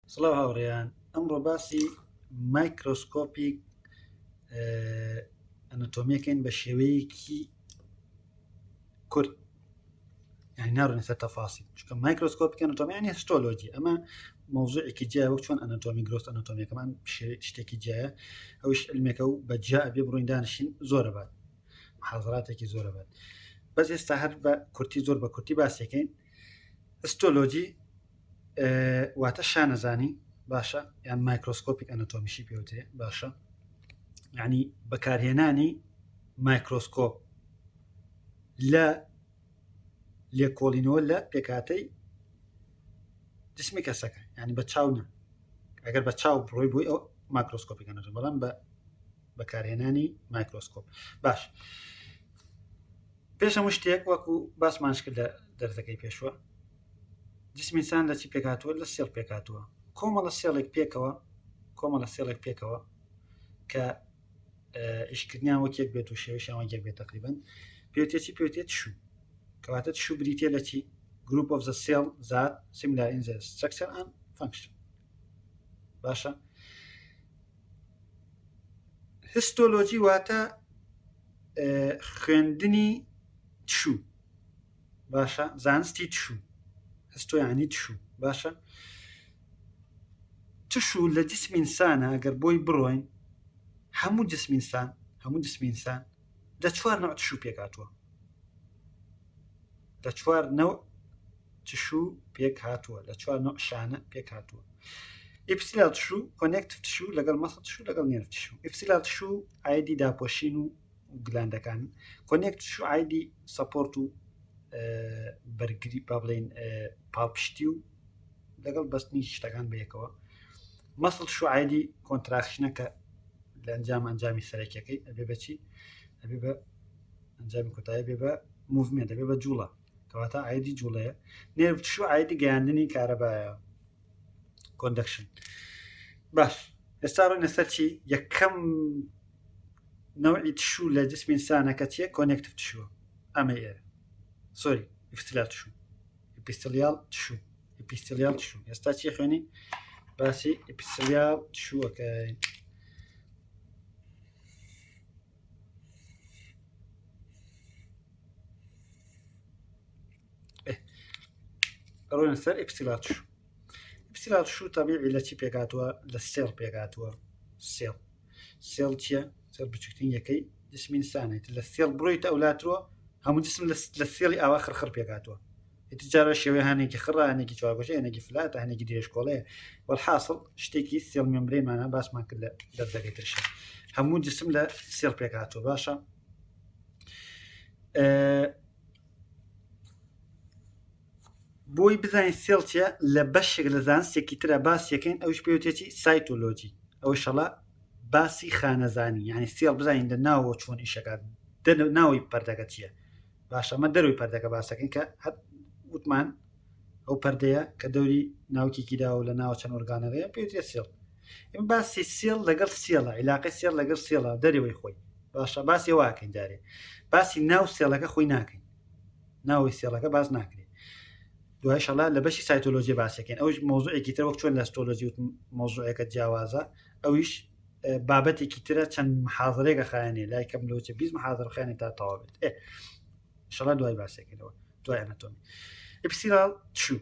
سڵاو هاوڕێیان ئەمڕۆ باسی مایکرۆسکۆپیک ئەناتۆمیەکەین بە شێوەیەکی کورت یعنی ناڕێنە سەر تەفاسیل چونکە مایکرۆسکۆپیک ئەناتۆمی یعنی هیستۆلۆجی ئەمە مۆزوعێکی جیایە وەک چۆن ئەناتۆمی گرۆست ئەناتۆمیەکەمان شتێکی جیایە ئەوش علمێکە و بەجیا ئەبێ بڕۆین دانشین زۆرە بات محاضراتێکی زۆرە بات بەس ئێستا هەر بە کورتی زۆر بە کورتی باسیەکەین هیستۆلۆجی واتە شانەزانی باشە یان مایکرۆسکۆپیک ئەناتۆمیشی پێوترێ باشە یعنی بەکارهێنانی مایکرۆسکۆپ لە لێکۆڵینەوە لە پێکاتەی جسمی کەسەکە ینی بە چاونە ئەگەر بە چاو بڕۆی بووی ئەو مایکرۆسکۆپیک ئەناتۆمی بەڵام بە بەکارهێنانی مایکرۆسکۆپ باش پێش هەموو شتێک وەکو باسمانش کرد لە دەرزەکەی پێشوە جسمی ئینسان لە چی پێکاتوە لە سێڵ پێکاتوە کۆمەڵە سێڵێک پێکەوە کە ئیشکردنیان وەکێک بێت و شێوەیەشیان وەکێک بێت تقریبن پێوتێتی پێوتێت شو کەواتە شو بریتێ لە چی group of the cell that similar in the structure and function باشە هیستۆلۆجی واتە خوێندنی شو باشە زانستی شو هستۆ یعنی شو باشە شو لە جسمی ئینسانە ئەگەر بۆی بڕۆین هەموو جسمی ئینسان لە چوار نوع شو پێکاتوە لە چوار نوع شو پێک هاتووە لە چوار نوع شانە پێک هاتووە ئیپسیلال شو کۆنێکتیڤ شو لەگەڵ مەسڵ شو لەگەڵ نێرڤ شو ئیپسیلال شو ئایدی داپۆشین و گلاندەکان کۆنێکت شو ئایدی سەپۆرت و بەرگری با بڵێن پاڵپشتی و لەگەڵ بەستنی شتەکان بەیەکەوە مەسڵ شو ئایدی کۆنتراکشنەکە لە ئەنجامی سەرەکیەکەی ئەبێ بەچی ئەبێ بە ئەنجامی کۆتایی بێ بە موڤمنت دەبێ بە جوڵە کەواتە ئایدی جوڵەیە نێرڤ شو ئایدی گەیاندنی کارەبایە کۆندەکشن باش ئێستا ڕۆینە سەر چی یەکەم نەوعی شو لە جسمی ئینسانەکە چیە کۆنێکتیڤ شووە ئەمە ئێرە سۆری ئیپیستلیال شو ئێستا چی خوێنی باسی ئیپیستلیال شووەکەین ڕۆینە سەر ئیپسیلال شو تەبیعی لە چی پێکاتوە لە سێڵ پێکاتوە سێڵ چییە سێڵ بچووکترین یەکەی جسمی ئینسانێت لە سێڵ بڕۆیتە ئەولاتەوە هەموو جسم لە سێڵی ئاوا خڕخڕ پێکاتوە ئیتیجارە شێوەیە هەنێکی خڕە هەنێکی چاوگۆشە هەنێکی فلاتە هەنێکی درێژکۆڵەیە وەڵحاصڵ شتێکی سێڵ مێمبرێنمانە باسمان کرد لە دەردەکەی ترشە هەموو جسم لە سێڵ پێکاتوە باشە بۆی بزانین سێڵ چیە لە بەشێک لە زانستێکی ترە باسیەکەین ئەوش پێوتێتی سایتۆلۆجی ئەو شەڵا باسی خانەزانی یعنی سێڵ بزانین لە ناوە چۆن ئیشەکات ناوی پەردەکە چییە باشە ئەمە دەروی پەردەکە باسەکەین کە هەر وتمان ئەو پەردەیە کە دەوری ناوکێکی دا و لە ناوە چەند ئۆرگانەڵەیە پێوتێت سێڵ ئێمە باسی سێڵ لەگەڵ سێڵە عیلاقی سێڵ لەگەڵ سێڵە دەرەوەی خۆی باشە باسی واکەین جارێ باسی ناو سێڵەکە خۆی ناکەین ناوی سێڵەکە باز ناکرێت دوای شەڵا لە بەشی سایتۆلۆژی باسەکەین ئەوش مۆزوعێکی تر وەک چۆن لە هیستۆلۆژی و مۆزوعەکە جیاوازە ئەویش بابەتێکی ترە چەند محاضرێکە خایانێ لای کەم لەوچە 20 محاضر خیانێت تا تەواو بێت شەڵا دوای باسەکەینەوە دوای ئەناتۆمی ئیپسیلال شو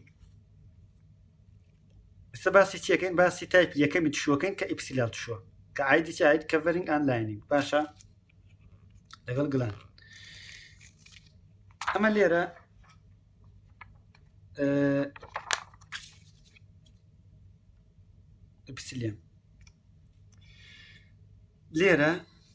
ئێستا باسی چیەکەین باسی تایپ یەکەمی شوەکەین کە ئیپسیلال شووە کە ئایدی چی ئاید کەڤەرینگ ئەند لاینینگ باشە لەگەڵ گلان ئەمە لێرە ئیپسیلیەم لێرە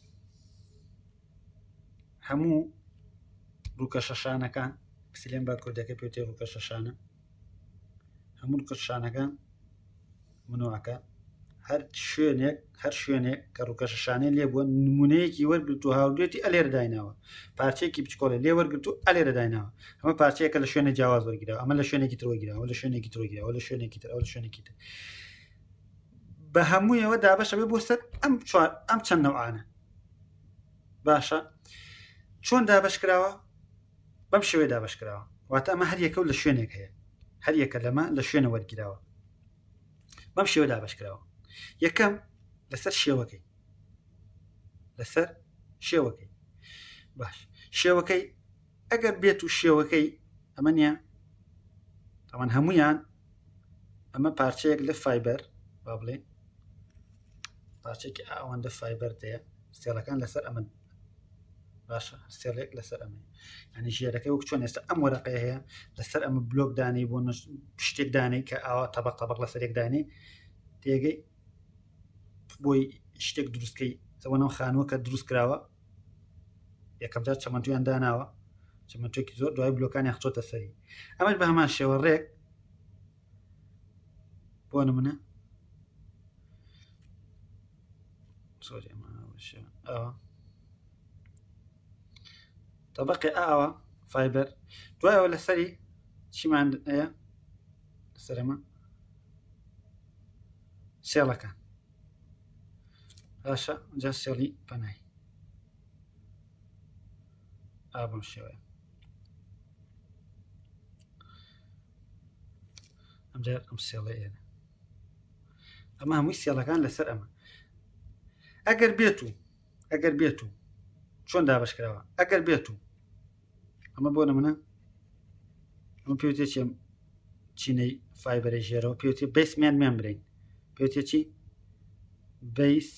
هەموو ڕووکە شەشانەکان پسیلێن با کوردەکە پێوتێ ڕووکە شەشانە هەموو ڕووکە شەشانەکان منۆعەکە هەر شوێنێک کە ڕووکە شەشانەی لێ بووە نمونەیەکی وەرگرت و هاوردێتی ئەلێرە دایناوە پارچەیەکی بچکۆڵێ لێ وەرگرت و ئەلێرە دایناوە ئەمە پارچەیەکە لە شوێنە جیاواز وەرگراوە ئەمە لە شوێنێکی تر وەرگراوە لە شوێنێکی تر وەرگراوە لە شوێنێکی تر ئەو لە شوێنێکی تر بە هەموویەوە دابەشە بێ بۆ سەر ئەم چەند نەوعانە باشە چۆن دابش کراوە بەم شێوەیە دابش کراوە واتە ئەمە هەر یەکە و لە شوێنێک هەیە هەر یەکە لەمە لە شوێنە وەرگراوە بەم شێوە دابەشکراوە. یەکەم لەسەر شێوەکەی باش شێوەکەی ئەگەر بێت و شێوەکەی ئەمە نییە ئەمان هەمویان ئەمە پارچەیەک لە فایبەر با بڵێ پارچێکی ئەوەندە فایبەر دەیە سێڵەکان لەسەر ئەمە باشە سێڵێک لەسەر ئەمە ینی ژێرەکەی وەک چۆن ئێستا ئەم وەرەقەیە هەیە لەسەر ئەمە بلۆک دانەی بۆ شتێک دانەی کە ئاوا تەبق لەسەرێک دانێ تێگەی بۆی شتێک دروستکەی زەوەنەوە خانووە کە دروست کراوە یەکەم جار چەمەندویان داناوە چەمەندێکی زۆر دوای بلۆکانی خچۆتە سەری ئەمەش بە هەمان شێوە ڕێک بۆ نمونە طبقی ئاوە فایبەر دوایەوە لەسەری چیمان هەیە لەسەرمە سێڵەکان باشە جا سێڵی پەنای ئابم شێوەیە ئەمجار ئەم سێڵە ئێرە ئەمە هەمووی سێڵەکان لەسەر ئەمە ئەگەر بێت و چۆن دابشکراوە ئەگەر بێت و ئەمە بۆ نمونە ئەمە پێوتێ چێم چینەی فایبەری ژێرەوە پێوتێ بەیسمیان مێمبرین پێوتێ چی بەیس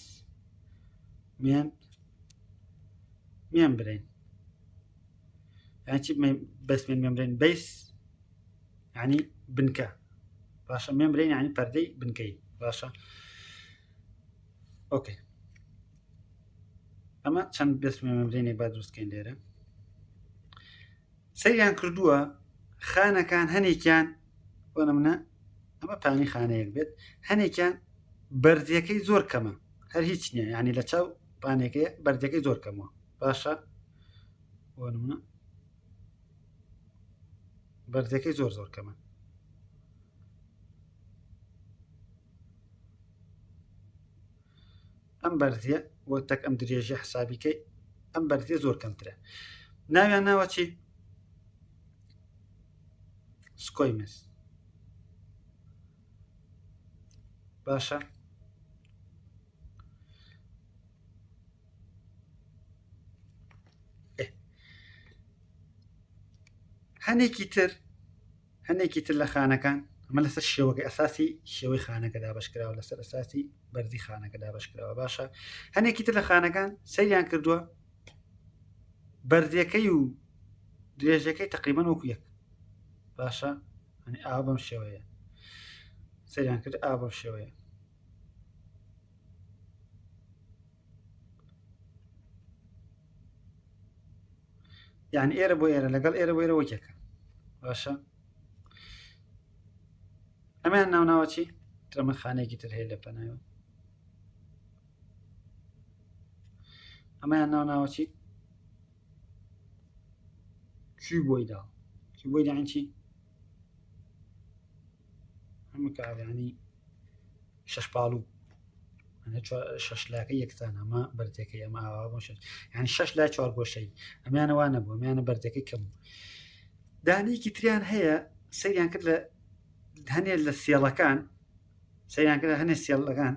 مێمبرین یعنی چی بەیسمیان مێمبرین بەیس یعنی بنکە باشە مێمبرین یعنی پەردەی بنکەی باشە ئۆکێ ئەمە چەند بەسمی مێمبرینێک با دروستکەین لێرە سەیریان کردووە خانەکان هەنێکیان بۆ نمونە ئەمە پانی خانەیەک بێت هەنێکیان بەرزیەکەی زۆر کەمە هەر هیچ نییە یعنی لە چاو پانێکەیە بەرزەکەی زۆر کەمەوە باشە بۆ نمونە بەرزەکەی زۆر کەمە ئەم بەرزیە وەک ئەم درێژە حسابیکەی ئەم بەرزیە زۆر کەمترە ناویان ناوە چی سکۆیمس باشە هەنێکی تر لە خانەکان ئەمە لەسەر شێوەکە ئەساسی شێوەی خانەکە دابشکراوە لەسەر ئەساسی بەرزی خانەکە دابشکراوە باشە هەنێکی تر لە خانەکان سەیریان کردووە بەرزیەکەی و درێژەکەی تقریبان وەکو یەک باشە ئەنی ئاوا بەم شێوەیە سەیریان کرد ئاوا بەم شێوەیە یعنی ئێرە بۆ ئێرە لەگەڵ ئێرە بۆ ئێرە وەکێکە باشە ئەمیان ناوناوە چی ترەمە خانەیەکی تر هەیە لە پەنایەوە ئەمیان ناوناوە چی کیوبۆیدا یعنی چی هەموو کابیانی شەش پاڵوو شەش لاکە یەکسان ئەمە بەرزەکەی ئەمە ئاوا بۆ شەش یعنی شەش لای چوار گۆشەی ئەمیانەوە نەبوو ئەمیانە بەرزەکەی کەم دانەیەکی تریان هەیە سەیریان کرد لە هەنێ لە سێڵەکان سەیریان کرد هەنێ سێڵەکان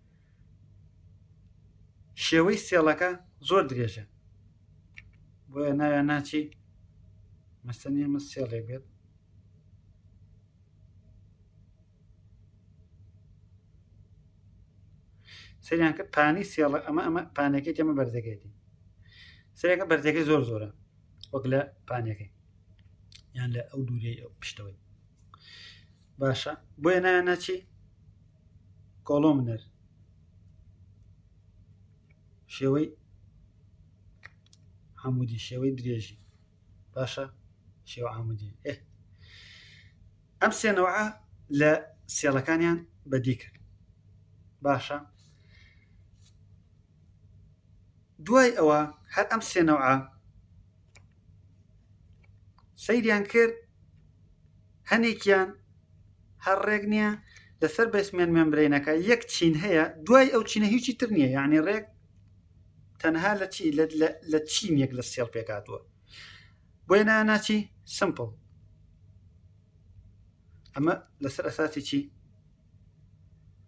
شێوەی سێڵەکە زۆر درێژە بۆیە ناویان ناچی مەسەنی ئەمە سێڵێک بێت سەریان کرد پانی سێڵە ئەمە پانەکەی ئەمە بەرزەکەیتی سەرێکە بەرزەکەی زۆرە وەک لە پانەکەی یان لە ئەو دوورەی ئەو پشتەوەی باشە بۆیە ناویان ناچی کۆلۆمنەر شێوەی عەمودی شێوەی درێژی باشە شێوە عەمودی ئەم سێنەوە لە سێڵەکانیان بەدی کرد باشە دوای ئەوە هەر ئەم سێنەوە سەیریان کرد هەنێکیان هەر ڕێک نییە لەسەر بەسمیان مێمبرینەکە یەک چین هەیە دوای ئەو چینە هیچی تر نییە یعنی ڕێک تەنها لە چی لە چینێک لە سێڵ پێکاتوە بۆیە ناچی سمپڵ ئەمە لەسەر ئەساسی چی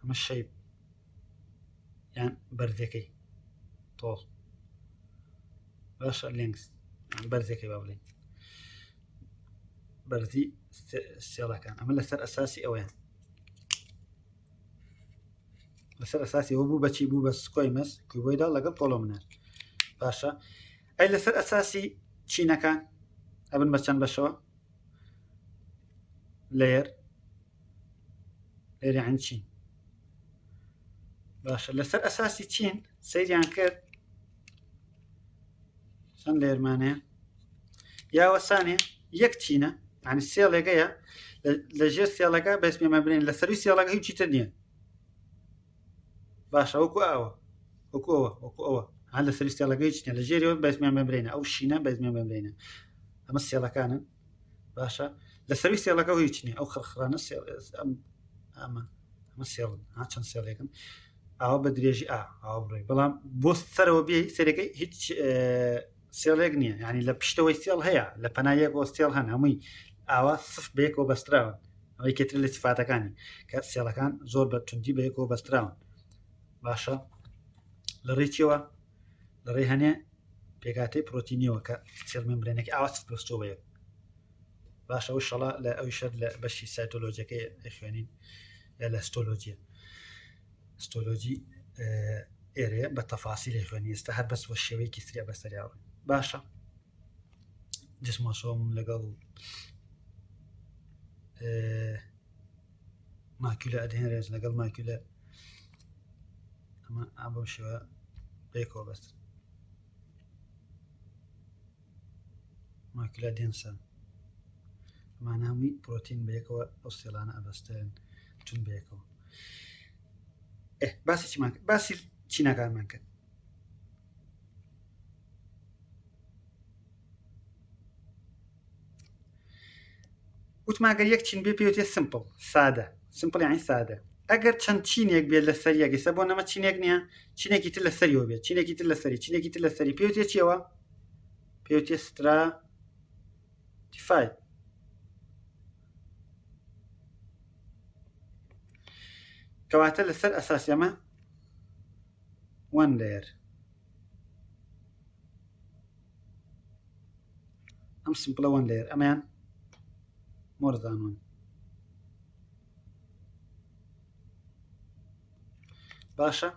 ئەمە شەیب یان بەرزەکەی تۆڵ باشە لێنگس بەرزەکەی با بڵێن بەرزی سێڵەکان ئەمە لەسەر ئەساسی ئەوەیان لەسەر ئەساسی ئەوە بوو بەچی بوو بە سکۆی مەس کوبۆیدا لەگەڵ کۆلۆمنەر باشە ئەی لەسەر ئەساسی چینەکان ئەبن بە چەند بەشەوە لێر لێریان چین باشە لەسەر ئەساسی چین سەیریان کرد چەند لێرمانەیە یاوەسانێ یەک چینە عنی سێڵێگەیە لە ژێر سێڵەکە بەسمێمە برین لە سەروی سێڵەکە هیچ چیتر نییە باشە وەکو ئەوە وەکو ئەوە هەر لە سەری سێڵەکەی چنە لە ژێریەوە بەسمیان ببرێنە ئەو شینە بەزمیان ببرێنە ئەمە سێڵەکانن باشە لە سەروی سێڵەکە هیچ نییە ئەو خڕخڕانە ئەمە سێڵن ها چەند سێڵێکن ئاوە بە درێژی ئاوا بڕێ بەڵام بۆ سەرەوە بێ سەرەکەی هیچ سێڵێک نییە ینی لە پشتەوەی سێڵ هەیە لە پەنایەک بۆ سێڵ هەن هەمووی ئاوا سف بەیەکەوە بەستراون ئەوەی کێتر لە سیفاتەکانی کە سێڵەکان زۆر بە توندی بەیەکەوە بەستراون باشە لە ڕێکیەوە لە ڕێ هەنێ پێکاتەی پرۆتینیەوە کە سێڵ مێمبرێنێکی ئاوا سف بەستۆ بەیەک باشە ئەو شەڵا لە ئەوی شەر لە بەشی سایتۆلۆجیەکەی خوێنین لە ستۆلۆجیە ستۆلۆجی ئێرەیە بە تەفاسی لێ خوێنی ئێستا هەر بەس بۆ شێوەیەکی سریا بەسەریاوە باشە جسمۆسۆم لەگەڵ ماکیولە ئەدهێنرێت لەگەڵ ماکیولە ئەمە ئابە شێوە بەیەکەوە بەست ماکیولە دێنسە مانامی پرۆتین بەیەکەوە ئەو سێڵانە ئەبەستن چون بەیەکەوە باسی چیمان کرد باسی چینەکانمان کرد وتماگەر یەک چین بێ پێوتێ سمپڵ سادە سمپڵ یانی سادە ئەگەر چەند چینێک بێت لە سەریەکەی سە بۆ نەمە چینێک نییە چینێکی تر لە سەریەوە بێت چینێکی تر لە سەری چینێکی تر لە سەری پێوتێ چیەوە پێوتێ ستراتیفای کەواتە لەسەر ئەساسیەمە وان لێر ئەم سمپڵە وان لێر ئەمەیان مۆرزانون باشە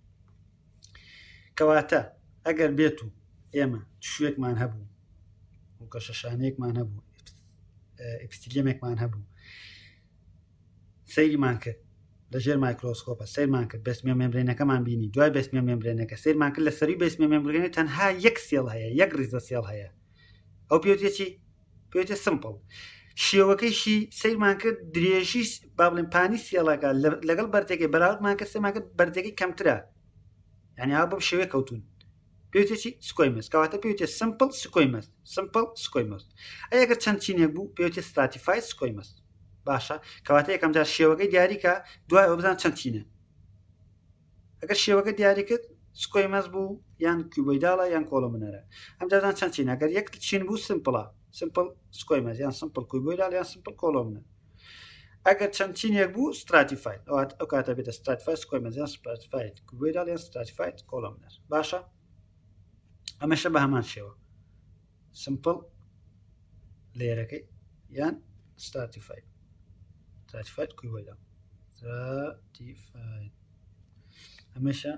کەواتە ئەگەر بێت و ئێمە شوێکمان هەبوو و کەشەشانەیەکمان هەبوو ئپستیلێمێکمان هەبوو سەیریمان کرد لەژێر مایکرۆسکۆپە سیرمان کرد بەسمیە مێمبرێنەکەمان بینی دوای بەسمیە مێمبرێنەکە سیرمان کرد لە سەری بەسمیە مێمبرێنە تەنها یەک سێڵ هەیە یەک ریزە سێڵ هەیە ئەو پێوتێکی پێوتێ سمپڵ شێوەکەیشی سیرمان کرد درێژی با بڵێن پانی سێڵەکە لەگەڵ بەردێکی بەراوردمان کرد سێمان کرد بەردێکی کەمترە یعنی ها بەم شێوەیە کەوتون پێوتێکی سکۆیمەس کەواتە پێوتێ سمپڵ سکۆیمەس سمپڵ سکۆیمەس ئەگەر چەند چینێک بوو پێوتێ ستراتیفای سکۆیمەس باشە کەواتە یەکەم جار شێوەکەی دیاریکە دوای ئەو بزان چەند چینە ئەگەر شێوەکە دیاری کرد سکۆیمەس بوو یان کوبۆیداڵە یان کۆلۆمنەرە ئەم جاران چەند چین ئەگەر یەک چین بوو سمپڵە سمپڵ سکۆیمەس یان سمپڵ کوبۆیداڵ یان سمپڵ کۆلۆمنەر ئەگەر چەند چینێک بوو ستراتیفای ئەو کاتە بێتە ستراتیفای سکۆیمەس یان ستراتیفای کوبۆیداڵ یان ستراتیفای کۆلۆمنەر باشە ئەمەشە بە هەمان شێوە سمپڵ لێرەکەی یان ستراتیفای ستراتیفای کوبۆیداڵ ستراتیفای ئەمەشە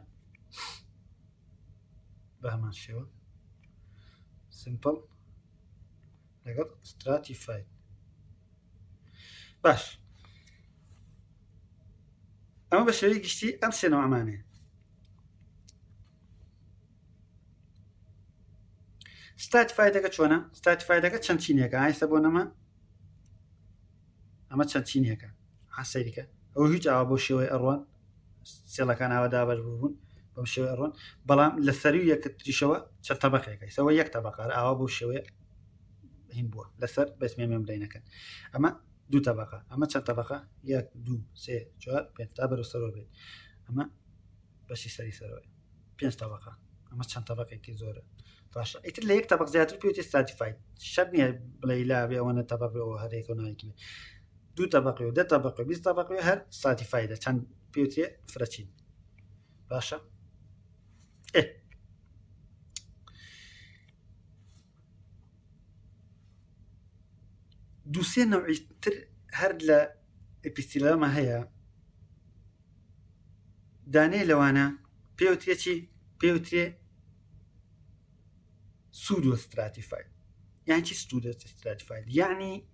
بە هەمان شێوە سمپڵ لەگەڵ ستراتیفای باش ئەمە بە شێوەی گشتی ئەم سێنەوە ئەمانەیە ستراتیفایدەکە چۆنە ستراتیفایدەکە چەند چینێکە ئایسە بۆ نەمە ئەمە چەند چینێکە حسەریکە ئەو هیچ ئاوا بۆ شێوەی ئەڕوان سێڵەکان ئاوا دابەر بوون بەم شێوەی ئەڕوان بەڵام لە سەروی یەک تریشەوە چەند تەبەقێکە سەوە یەک تەبەقە ئاوا بۆ شێوەیە هین بووە لەسەر بەسمێ مێمبرێنەکە ئەمە دوو تەبەقە ئەمە چەند تەبەقە 1 2 3 4 5 تا بەرەو سەرەوە بێت ئەمە بەشی سەری سەرەوەی 5 تەبەقە ئەمە چەند تەبەقێکی زۆرە باشە ئیتر لە یەک تەبەق زیاتر پێوتێ ستراتیفای شەرت نییە بڵێ لا بێ ئەوەنە تەبەق بێەوە هەرێکە و نایکی 2 طبقي و 10 طبقي و 20 طبقي هەر ستراتیفایدە چەند پێوترێ فرەچین باشە دووسێ نەوعی تر هەر لە ئەپیستیلەمە هەیە دانەیە لەوانە پێوترێکی پێوترێ سودو ستراتیفاید یعنی چی سودو ستراتیفاید یعنی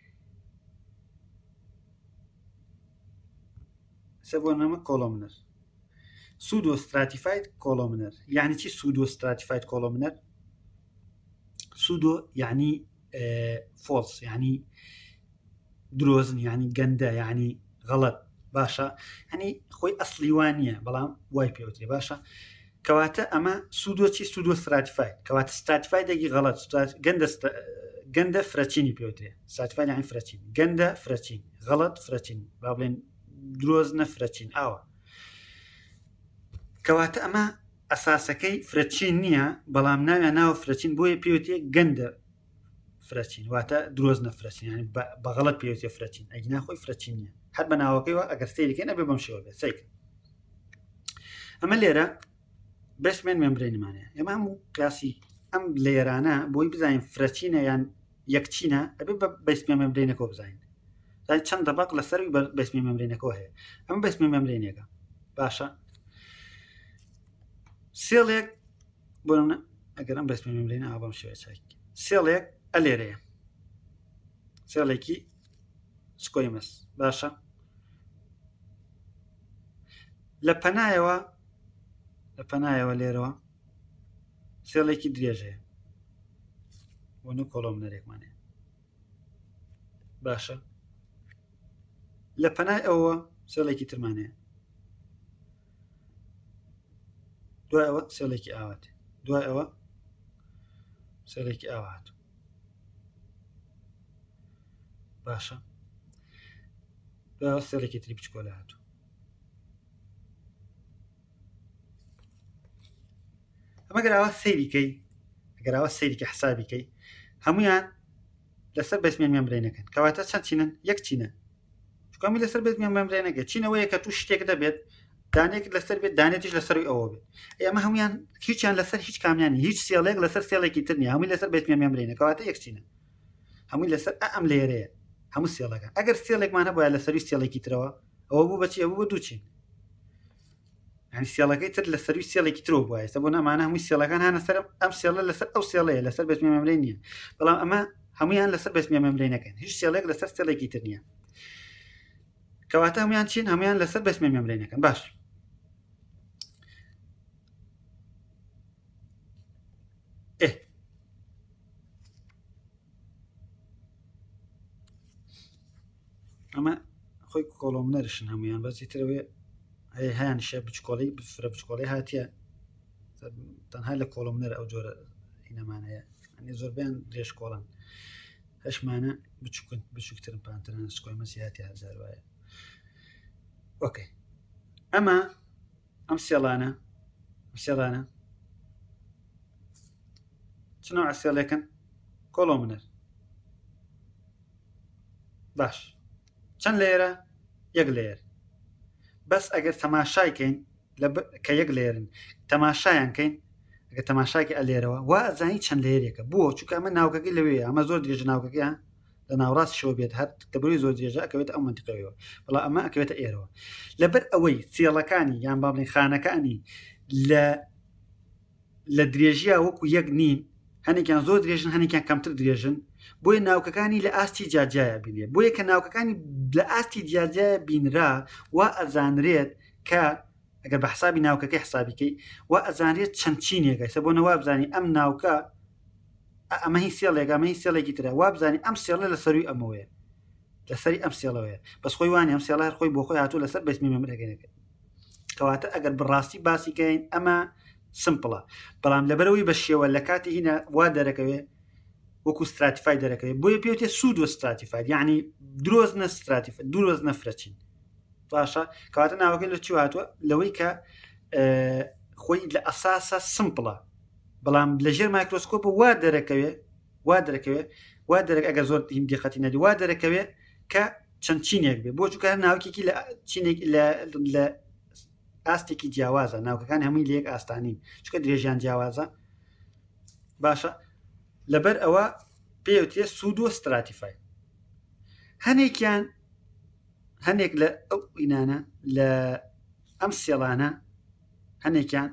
سبونما كولومنر سودو ستراتيفايد كولومنر يعني شي سودو ستراتيفايد كولومنر سودو يعني فولس يعني دروزن يعني قندا يعني غلط باشا يعني خوي اصلي وانيه بلام واي بيوتري باشا كواتا اما سودو شي سودو ستراتيفايد كواتا ستراتيفايد يجي غلط قندا فراتشيني بيوتري ستراتيفايد يعني فراتشين قندا فراتشين غلط فراتشين بابلين دروز نفرەچین ئاوە کەواتە ئەمە ئەساسەکەی فرەچین نییە بەڵام ناویان ناوە فرەچین بۆیە پێوتێ گەندە فرەچین واتە درۆز نەفرەچین ینی بەغەڵەت پێوتێ فرەچین ئەگینا خۆی فرەچین نییە هەر بە ناوەکەیەوە ئەگەر سەیرەکەی نەبێ بەم شێوە بێت سەیکە ئەمە لێرە بەشمێن مێمبرێنمانەیە ئێمە هەموو کلاسی ئەم لێرانە بۆی بزانین فرەچینە یان یەکچینە ئەبێ بە بەسمێ مێمبرێنەکەەوە بزانین چەند دەبق لەسەر بەسمی مەمرێنەکەەوە هەیە ئەم بەسمی مەمرێنێکە باشە سێڵێک بۆ ئەگەر ئەم بەسمی مەمرێنە ئابم شوێ چاکی سێڵێک ئەلێرەیە سێڵێکی سکۆیمەس باشە لە پەنایەوە لێرەوە سێڵێکی درێژەیە بۆ نە کۆلۆمنەرێکمانەیە باشە لە پەنای ئەوە سێڵێکی ترمانەیە دوای ئەوە سێڵێکی ئاوات دوای ئەوە سێڵێکی ئاوات باشە دوای ئەوە سێڵێکی تری بچکۆلە هاتوو ئەمە گەراوە سەیریکەی ئەگەراوە سەیریکە حسابیکەی هەمویان لەسەر بەسمیان مێمبرێنەکەن کەواتە چەند چینن یەک چینە کامی لەسەر بێت مێمبرێنەکە چینەوەیە کە توو شتێک دەبێت دانێک لەسەر بێت دانێتیش لەسەروی ئەوە بێت ئەمە هەمویان هیچیان لەسەر هیچ کامیانی هیچ سێڵێک لەسەر سێڵێکی تر نیە هەمووی لەسەر بێت مێمبرێنە کەواتە یەک چینە هەمووی لەسەر ئەم لێرەیە هەموو سێڵەکە ئەگەر سێڵێکمان هەبووە لەسەروی سێڵێکی ترەوە ئەوە بوو بەچی ئەوە بۆ دووچین ینی سێڵەکەی تر لەسەروی سێڵێکی ترەوە بووە ئێستا بۆ نەمانە هەمووی سێڵەکان هانە سەر ئەم سێڵە لەسەر ئەو سێڵەیە لەسەر بێت مێمبرێن نییە بەڵام ئەمە هەمویان لەسەر بێت مێمبرێنەکەن هیچ سێڵێک لەسەر سێڵێکی تر نییە کەواتە هەمویان چین هەمویان لەسەر بەسمێ مێمبرێنەکەن باش ئەمە خۆی کۆلۆمنەرشن هەمویان بەسی ترەوەی هەیەیانشە بچکۆڵی فرە بچکۆڵی هاتیە تەنها لە کۆلۆمنەر ئەو جۆرە هینەمانەیە ئەنی زۆربیان درێژ کۆڵن هەشمانە بچووکترن پانترن سکۆی مەسی هاتی هەزار وایە ئۆکەی ئەمە ئەم سێڵانە چنەوە سێڵێکن کۆلۆمنەر باش چەند لێرە یەک لێر بەس ئەگەر تەماشایکەین کە یەک لێرن تەماشایانکەین ئەگە تەماشاکی ئەلێرەوە وا ئەزانی چەند لێرێکە بووە چونکە ئەمە ناوکەکەی لەوێ ئەمە زۆر درێژە ناوکەکە لە ناوڕاست شەوە بێت هەر دەبروی زۆر درێژە ئەکەوێتە ئەو منتیقەوەیەوە بەڵام ئەمە ئەکەوێتە ئێرەوە لەبەر ئەوەی سێڵەکانی یان بابلین خانەکانی لە درێژیە وەکو یەک نین هەنێکیان زۆر درێژن هەنێکیان کەمتر درێژن بۆیە ناوکەکانی لە ئاستی جاجایە بینێ بۆیە کە ناوکەکانی لە ئاستی جاجایە بینرا وا ئەزانرێت کە ئەگەر بە حسابی ناوکەکەی حسابیکەی وا ئەزانرێت چەند چینێکە سە بۆ نەوا بزانانی ئەم ناوکە ئەمە هی سێڵێک ئەمە هی سێڵێکی ترە وا بزانانی ئەم سێڵە لە سەروی ئەمەوەیە لەسەری ئەم سێڵەوەیە بەس خۆی وانی ئەم سێڵە هەر خۆی بۆ خۆی هاتوو لەسەر بەسمی مەمرەکەنەکە کەواتە ئەگەر بڕاستی باسیکەین ئەمە سمپڵە بەڵام لەبەرەوەی بە شێوە لە کاتی هینە وا دەرەکەوێ وەکو ستراتیفای دەرەکەوێت بۆیە پێوتێ سودو ستراتیفای یعنی درۆز نەفرەچین باشە کەواتە ناوەکەی لە چی هاتووە لەوەی کە خۆی لە ئەساسە سمپڵە بەڵام لەژێر مایکرۆسکۆپ وا دەرەکەوێت ئەگەر زۆر هیندی خەتی نەدی وا دەرەکەوێت کە چەند چینێک بێ بۆ چونکە ناوکێکی لە چینێک لە ئاستێکی جیاوازە ناوکەکان هەمووی لە یەک ئاستانین چونکە درێژیان جیاوازە باشە لەبەر ئەوە پێوتێ سودۆ ستراتیفای هەنێکیان هەنێک لە ئەو ئینانە لە ئەم سێڵانە هەنێکیان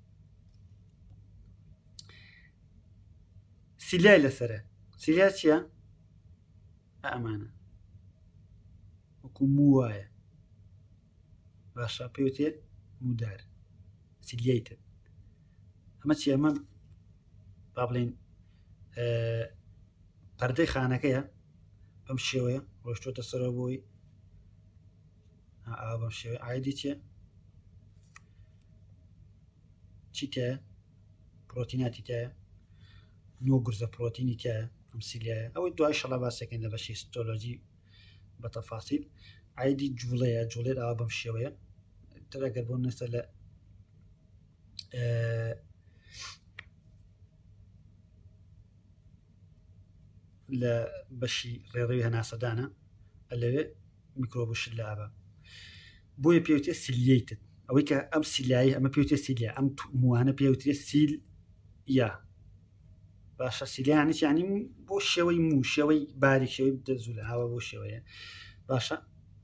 سیلای لەسرە سیلیا چییە؟ ئەمانە وەکو مووایە باشە پێوتێ مودار سیلیەیتر ئەمە چی ئەمە با بڵێن پەردەی خانەکەیە بەم شێوەیە ڕۆشتۆتە سەرەوە بۆی بەم شێوەیە ئایدی چیە چی تایە پرۆتیناتی تایە نۆ گورزە پرۆتینی تایە ئەم سیلیایە ئەوەی دوای شەڵا باسەکەین لە بەشی هیستۆلۆژی بە تەفاسیل ئایدی جوڵەیە جوڵێت ئاوا بەم شێوەیە تر ئەگەر بۆ نەستە لە بەشی ڕێڕەوی هەناسەدانە لەوێ میکرۆبشت لە ئابە بۆیە پێوتێ سیلیەیتت ئەوەی کە ئەم سیلایی ئەمە پێوتێ سیلیا ئەم موانە پێوترێ سیل یا باشە سیلیانش ینی بۆ شێوەی مو شێوەی باریک شێوەی دەزوو لە هاوە بۆ شێوەیە باشە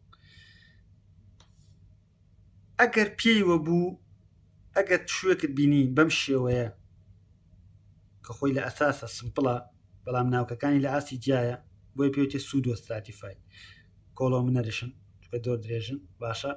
ئەگەر پێیوە بوو ئەگەر شوێکت بینی بەم شێوەیە کە خۆی لە ئەساسە سمپڵە بەڵام ناوکەکانی لە ئاسی جیایە بۆی پێوتێ سودۆ ستراتیفای کۆڵۆمنەرشن چکە دۆر درێژن باشە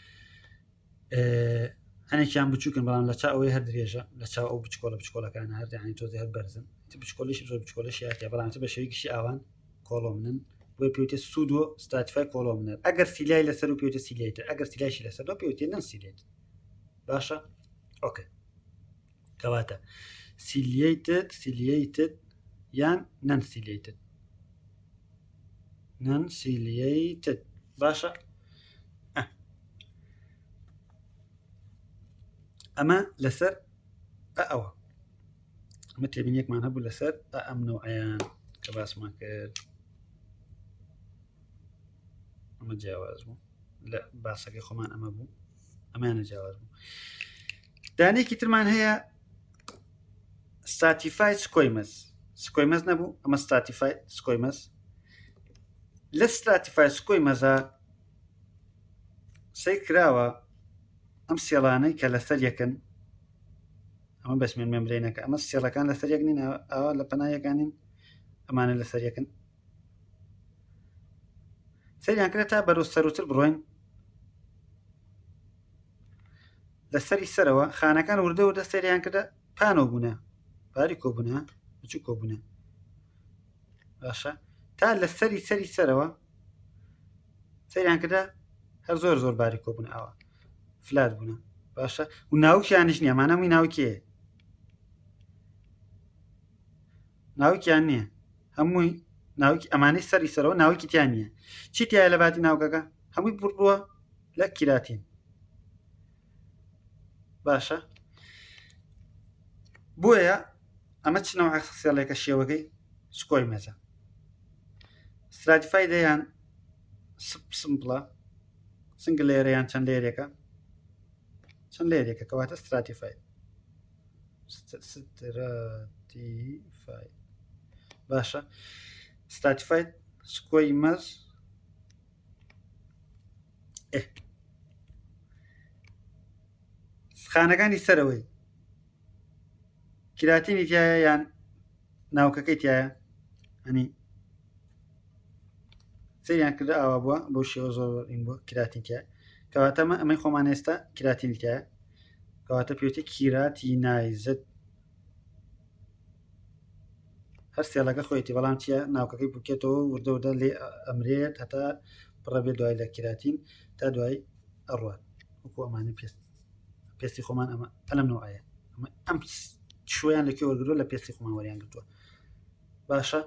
هەنێکیان بچووکن بەڵام لە چا ئەوەی هەر درێژە لە چاو ئەو بچکۆلە بچکۆلەکان هەر ینی تۆزی هەر بەرزن بچکۆلیش زۆر بچکۆلەشی یاتیا بەڵام بە شێوەیەکیشی ئاوان کۆڵۆمنن بۆی پێوتێ سودۆ ستراتیفای کۆڵۆمنەر ئەگەر سیلای لەسەر و پێوتێ سیلیتر ئەگەر سیلایشی لەسەر پێوتێ نەن سیلێت باشە ئۆکێ کەواتە سیلیەیتت یان نەن سیلیەیتت باشە ئەمە لەسەر ئەوە ئەمە تێبینیەکمان هەبوو لەسەر ئەم نوعیان کە باسمان کرد ئەمە جیاواز بوو لە باسەکەی خۆمان ئەمە بوو ئەمانە جیاواز بوو دانێکی ترمان هەیە ستراتیفای سکۆیمەز نەبوو ئەمە ستراتیفای سکۆیمەز لە ستراتیفای سکۆیمەزە سەی کراوە ئەم سێڵانەی کە لەسەر یەکن ئەمە بەسمێن مێمبرێنەکە ئەمە سێڵەکان لەسەر یەک نین ئەوە لە پەنایەکانین ئەمانە لەسەر یەکن سەریان کرێت تا بەرەو سەروتر بڕۆین لەسەری سەرەوە خانەکان وردە وردە سەریان کردە پانۆ بوونە باری کۆبوونە بچوو کۆبوونە باشە تا لە سەری سەرەوە سەریان کردە هەر زۆر باری کۆبوونە ئەوە فلات بوونە باشە و ناوکیانش نییە مانەمووی ناوکێ ناوکیان نییە هەمووی ناوکی ئەمانەی سەری سەرەوە ناوکی تیان نییە چی تایە لە باتی ناوکەکە هەمووی بڕووە لە کیراتین باشە بۆیە ئەمە چ نەوع سێڵێکە شێوەکەی سکۆیمەزە ستراتیفای دەیان سمپڵە سنگل لێرەیان چەند لێرێکە کەواتە ستراتیفای باشە ستراتیفای سکۆیمەز خانەکانی سەرەوەی کراتینی تایە یان ناوکەکەی تایە ئەنی سەریان کردە ئاوا بووە بۆ شێوە زۆر ئین بووە کراتین تایە کەواتەمە ئەمەی خۆمان ئێستا کراتینی تایە کەواتە پێوتێ کیراتینایزت هەر سێڵەکە خۆیەتی بەڵام چیە ناوکەکەی بکێتەوە وردە لێ ئەمرێت هەتا بڕەبێت دوای لە کراتین تا دوای ئەڕوات وەکو ئەمانە پێستی خۆمان ئەمە ئەلم نوعایە ئەم شویان لەکوێ وەرگرۆ لە پێستی خۆمان وەریان گرتووە باشە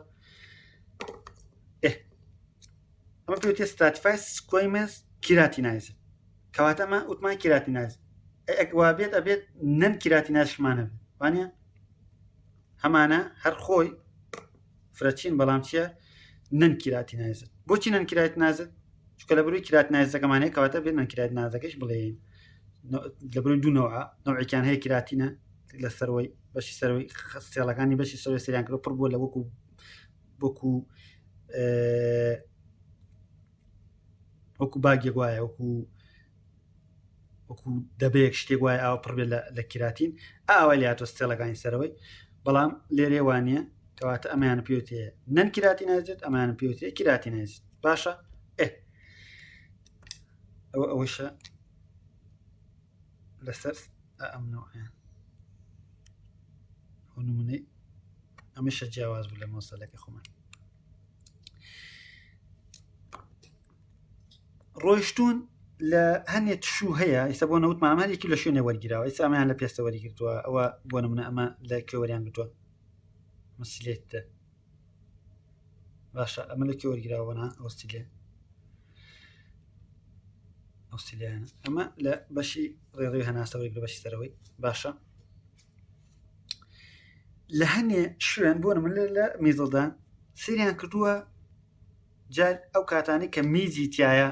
ئەمە پێوتێ ستراتیفای سکۆیمەز کیراتینایزت کەواتە ئەمە وتمان کیراتینایز وابێت ئەبێت نەن کیراتینایزشمانە بێت وانە هەمانە هەر خۆی فرەچین بەڵام چیە نەن کیراتینایزت بۆچی نەن کیراتینایزت چونکە لە بروی کرات نازەکەمانەیە کەواتە بێنن کرات نازەکەش بڵێن لە بروی دوو نەوعیان هەیە کراتینە لە سەرەوەی بەشی سەرەوەی سێڵەکانی بەشی سەرەوەی سەریان کردو پڕ بووە لە وەکو باگێک وایە وەکو دەبەیەک شتێک وایە ئاوە پڕ بێت لە کراتین ئاوای لاتۆ سێڵەکانی سەرەوەی بەڵام لێرێ وانە کەواتە ئەمایانە پێوتەیە نەن کراتی نازێت ئەمانە پێوتەیە کراتی نازێت باشە ئەوەشە لەسەر ئەمنەوەیان نمونەی ئەمەشە جیاواز بوو لە مۆسەلەکە خۆمان ڕۆیشتون لە هەنێ تشوو هەیە ئێستا بۆ نەوت مامارێکی لە شوێنێ وەرگیراوە ئێستا ئەمەیان لە پێستە وەرگرتووە ئەوە بۆ نمونە ئەمە لە کێوەریان گرتووە مسلێتە باشە ئەمە لە کێ وەرگراوەنا ئەوستیلیانە ئەمە لە بەشی ڕێڕەوی هەناسە وەرگرە بەشی سەرەوەی باشە لە هەنێ شوێن بۆ نمونە لە میزڵدان سریان کردووە جار ئەو کاتانی کە میزی تایە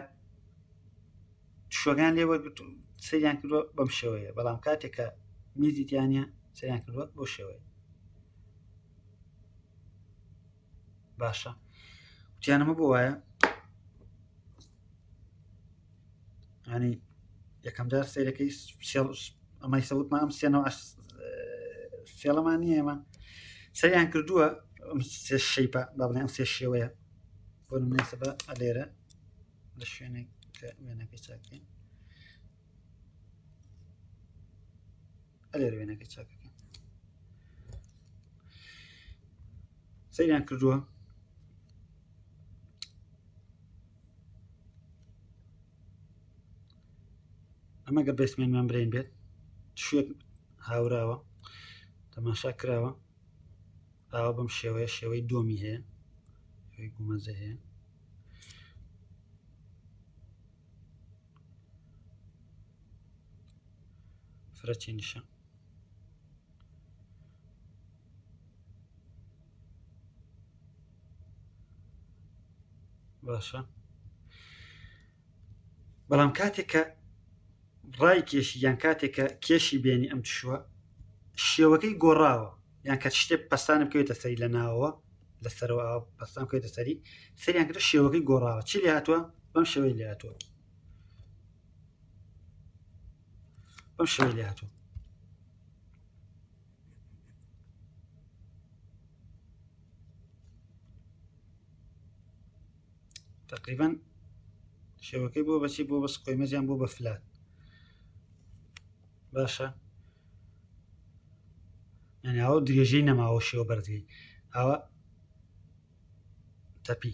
شۆگان لێ وەرگرت سریان کردووە بەم شێوەیە بەڵام کاتێک کە میزی تیانە سریان کردووە بۆ شێوەیە باشە وتیانەمە بۆ وایە ینی یەکەم جار سیرەکەی ئەمای سەوتمان ئەم سێڵەمان نیە ئێمە سەریان کردووە سێ شەیپە با بڵێن ئەم سێ شێوەیە بۆ نمونەی سەبە ئەلێرە لە شوێنێک کە وێنەکەی چاکەین ئەلێرە وێنەکەی چاکەکەین سەریان کردووە ئەمە گە بەسمێنمان برین بێت شوێک هاوراوە تەماشا کراوە ئاوە بەم شێوەیە شێوەی دۆمی هەیە شێوەی گومەزە هەیە فرەچی نیشە باشە بەڵام کاتێک کە ڕای کێشی یان کاتێککە کێشی بێنی ئەم تشووە شێوەکەی گۆڕاوە یان کە شتێک پەستانە بکەوێتە سەری لە ناوەوە لەسەرەوە پەستان بکەوێتە سەری سەریان کردە شێوەکەی گۆڕاوە چی لێ هاتووە بەم شێوەی لێ هاتووە تقریبا شێوەکەی بۆ بەچی بۆ بەس قۆیمەزیان بۆ بە فلات باشە یعنی ئەوە درێژەی نەماوە شێوە بەرزی ئەوە تەپی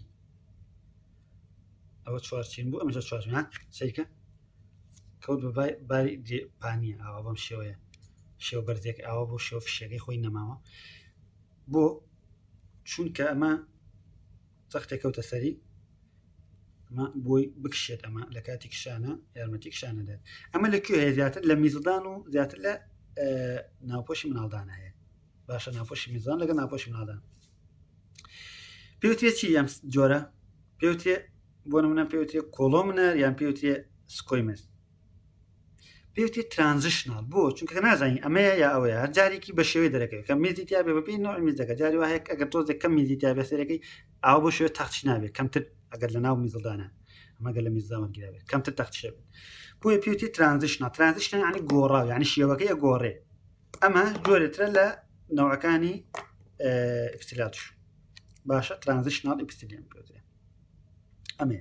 ئەوە چوارچین بوو ئەمەش چوارچین سەیکە کەوت بە باری پانیە ئەوە بەم شێوەیە شێوە بەرزێک ئەوە بۆ شێوە فشەکەی خۆی نەماوە بۆ چونکە ئەمە سەختێک کەوتە سەری ئەمە بۆی بکشێت ئەمە لە کاتی کشانە یارمەتی کشانە دێت ئەمە لەکوێ هەیە زیاتر لە میزدان و زیاتر لە ناوپۆشی مناڵدان هەیە باشە ناوپۆشی میزان لەگە ناوپۆشی مناڵدان پێوتێ چی ئەم جۆرە پێوتێ بۆ نمونە پێوتێ کۆلۆمنەر یان پێوتێ سکۆیمەز پێوتێ ترانزیشنال بۆ چونکە نازانین ئەمەیە یا ئەوەیە هەر جارێکی بە شێوەی دەرەکەوێت کە میزی تیا بێ بەپێی نوع میزەکە جاری وایە ئەگەر تۆزێک کەم میزی تیا بێ سەرەکەی ئاو بۆ شوێ تەختی نابێت کەمتر ئەگەر لە ناو میزڵدانە ئەمەگە لە میزدامە گیرابێت کەمتر تەختی شەبێت بۆیە پێوتێ ترانزیشنال یعنی گۆڕاو یعنی شێوەکەی گۆڕێ ئەمە جۆرێترە لە نەوعەکانی ئیپسیلاتش باشە ترانزیشنال ئیپسیلیان پێوتێ ئەمێ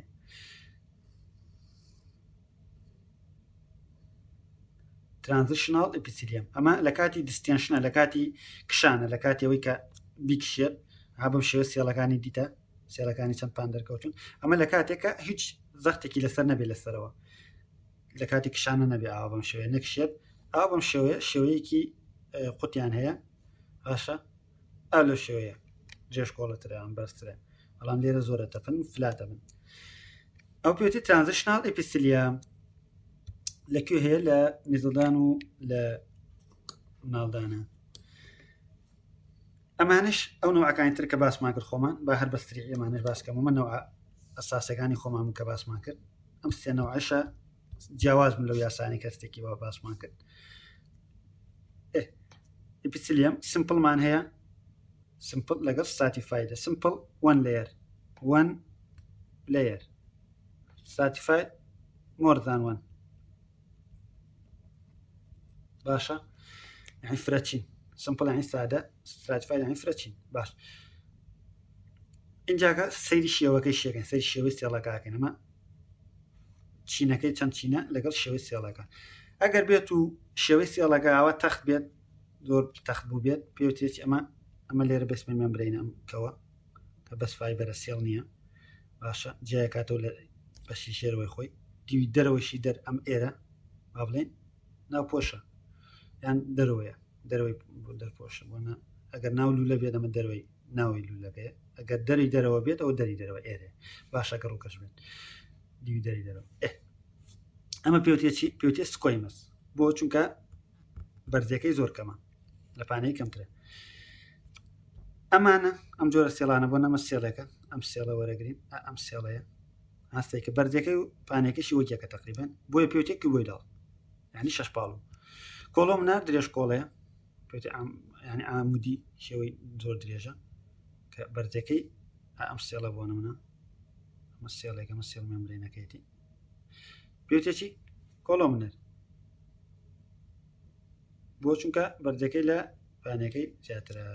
ترانزیشنال ئیپسیلیەم ئەمە لە کاتی دیستێنشنە لە کاتی کشانە لە کاتیەوەی کە بیکشێت هەبم شێوە سێڵەکانی دیتە سێڵەکانی چەند پان دەرکەوتون ئەمە لە کاتێکە هیچ زەختێکی لەسەر نەبێت لەسەرەوە لە کاتی کشانە نەبێ ئاوا بەم شێوەیە نەکشێت ئاوا بەم شێوەیەکی قوتیان هەیە باشە ئا لە شێوەیە جێشکۆڵەترە ئەم بەرزترە بەڵام لێرە زۆرە تەپن فلاتە بن ئەو پێوتێ ترانزیشنال ئیپسیلیەم لەکوێ هەیە لە میزڵدان و لە مناڵدانە ئەمانش ئەو نەوعەکانی تر کە باسمان کرد خۆمان با هەر بەستری ئێمانش باسکەم ومە نەوع ئەساسەکانی خۆمان کە باسمان کرد ئەم سێنەوەعشە جیاواز من لەو یاسانی کەستێکی بە باسمان کرد ئپیسیلیەم سمپڵمان هەیە سمپل لەگەڵ ستاتیفایدە سمپل 1 layer stratified more than 1 باشە يعني فرەچین سمپل يعني سادە stratified يعني فرەچین باش اینجاکە سەیری شێوەکەی شێکن سەیری شێوەی سێڵەکەکەن ئەمە چینەکەی چەند چینە لەگەڵ شێوەی سێڵەکە ئەگەر بێت و شێوەی سێڵەکە ئەوە تەخت بێت زۆر تەخت بوو بێت پێوتێکی ئەمە لێرە بەسمە مێمبرینە ئەمکەوە کە بەس فایبەرە سێڵ نییە باشە جیاکاتەوە لە بەشی ژێرەوەی خۆی دیوی دەرەوەشی دەر ئەم ئێرە با بڵێن ناو پۆشە یان دەرەوەیە دەرەوەی دەرپۆشە بۆنە ئەگەر ناو لولە بێت ئەمە دەرەوەی ناوی لولەکەیە ئەگەر دەری دەرەوە بێت ئەو دەری دەرەوە ئێرە باشەکە ڕووکەش بێت دیوی دەری دەرەوە ئەمە پێوتێکی پێوتێ سکۆیمەس بۆ چونکە بەرزەکەی زۆر کەمە لە پانەی کەمترە ئەمانە ئەم جۆرە سێڵانە بۆ نەمە سێڵەکە ئەم سێڵە وەرەگرین ئەم سێڵەیە هەستێک کە بەرزەکەی و پانێکەشی وەکێکە تقریبن بۆیە پێوتێکی بۆی داڵ ینی شەش پاڵو کۆڵۆمنە درێژ کۆڵەیە ینی ئامودی شێوەی زۆر درێژە کە بەرزەکەی ئەم سێڵە بۆ نمونە ئەمە سێڵێک ئەمە سێڵ مێمبرینەکەیەتی پێوتێکی کۆڵۆمنەر بۆ چونکە بەرزەکەی لە پانەکەی زیاترە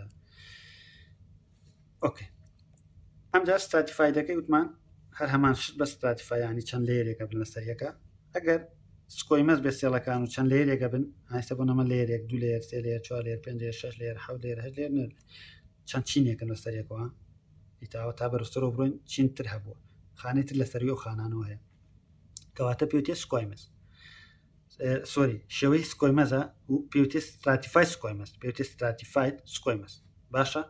ئۆکێ ئەمجا ستاتیفایدەکەی وتمان هەر هەمان شت بە ستاتیفایانی چەند لێرێکە بن لە سەریەکە ئەگەر سکۆیمەس بێ سێڵەکان و چەند لێرێکە بن هەستە بۆ نەمە لێرێک دو لێر سێ لێر 4 لێر 5 لێر 6 لێر 7 لێر 8 لێر چەند چینێکن لە سەریەکەوە ئیتاوە تا بەرزترەوە بڕۆین چینتر هەبووە خانێتر لە سەری و خانانەوە هەیە کەواتە پێوتێ سکۆیمەس سۆری شێوەی سکۆیمەزە و پێوتێ ستاتیفای سکۆیمەس پێوتێ ستاتیفاید سکۆیمەس باشە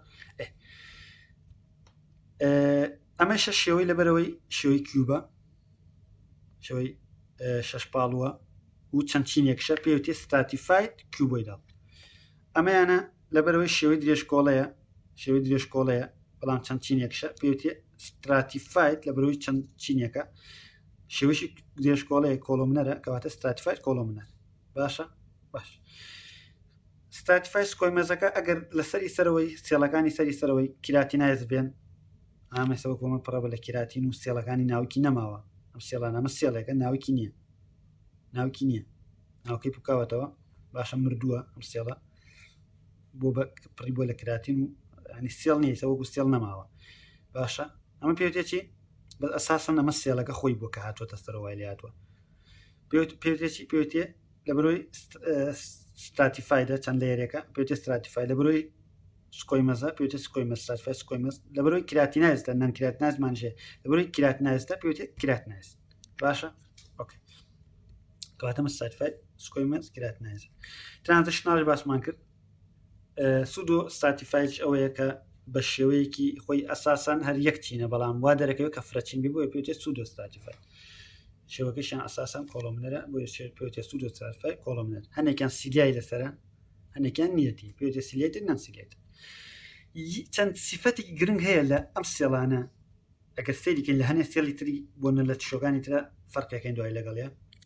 ئەمەشە شێوەی لەبەرەوەی شێوەی کیوبە شێوەی شەش پاڵووە و چەند چینێکشە پێوتێ ستاتیفاید کیوبۆیدا ئەمەیانە لەبەرەوەی شێوەی درێژ کۆڵەیە شێوەی درێژ کۆڵەیە بەڵام چەند چینێکشە پێوتێ ستراتیفاید لەبەرەوەی چەند چینێکە شێوەشی درێژ کۆڵەیە کۆڵۆمنەرە کەواتە ستاتیفاید کۆڵۆمنەر باشە باش ستاتیفای سکۆیمەزەکە ئەگەر لە سەری سەرەوەی سێڵەکانی سەری سەرەوەی کیراتینایز بێن ئامێسەوە کۆمە پڕە بە لە کیراتین و سێڵەکانی ناوکی نەماوە ئەم سێڵانە ئەمە سێڵێکە ناوکی نییە ناوکی نییە ناوکەی بکاوەتەوە باشە مردووە ئەم سێڵە بۆ پڕی بۆ لە کراتین و ینی سێڵ نیە سەوەکو سێڵ نەماوە باشە ئەمە پێوتێکی بە ئەساسن ئەمە سێڵەکە خۆی بۆ کە هاتوۆتە سەرەوەی لاتوە پێوتێکی پێوتێ لە بەرۆی ستاتیفایدە چەند لێرێکە پێوتێ ستاتیفای لە بەرۆی سکۆیمەزە پێوتێ سکۆیمەس ستاتیفای سکۆیمەس لە بەرۆی کراتینایزدا نان کراتینایزمانژێ لە بەرۆی کراتینایزدا پێوتێ کراتینایز باشە ئۆکێ کەواتە ستاتیفای سکۆیمەس کراتینایز ترانزیشناڵ باسمان کرد سودۆ ستاتیفایش ئەوەیە کە بە شێوەیەکی خۆی ئەساسان هەر یەک چینە بەڵام وا دەرەکەوێت کە فرەچین بی بۆ پێوتێت سودۆ ستاتیفای شێوەکەشیان ئەساسان کۆڵۆمنەرە بۆ پێوتێت سودۆ ستاتیفای کۆڵۆمنەر هەنێکیان سیلیای لەسەرە هەنێکیان نیەتی پێوتێت سیلیتر نان سیلیت چەند سیفەتێکی گرنگ هەیە لە ئەم سێڵانە ئەگەر سەیریکەین لە هەنێ سێڵی تری بۆنە لە شۆگانی ترە فەرقەکەین دوای لەگەڵەیە